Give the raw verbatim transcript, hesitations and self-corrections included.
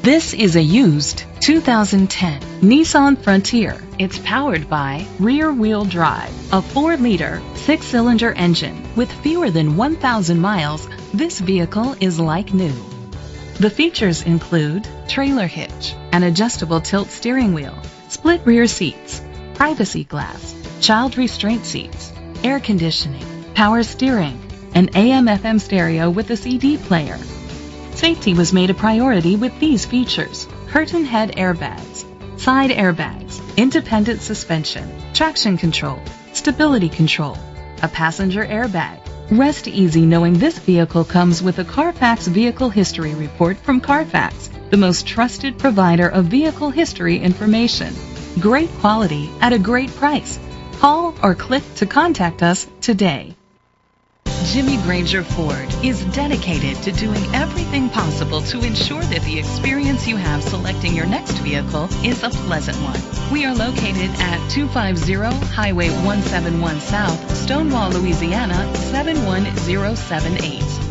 This is a used two thousand ten Nissan Frontier. It's powered by rear-wheel drive, a four liter, six-cylinder engine. With fewer than one thousand miles, this vehicle is like new. The features include trailer hitch, an adjustable tilt steering wheel, split rear seats, privacy glass, child restraint seats, air conditioning, power steering, an A M F M stereo with a C D player. Safety was made a priority with these features: curtain head airbags, side airbags, independent suspension, traction control, stability control, a passenger airbag. Rest easy knowing this vehicle comes with a Carfax Vehicle History Report from Carfax, the most trusted provider of vehicle history information. Great quality at a great price. Call or click to contact us today. Jimmy Granger Ford is dedicated to doing everything possible to ensure that the experience you have selecting your next vehicle is a pleasant one. We are located at two fifty Highway one seventy-one South, Stonewall, Louisiana seven one zero seven eight.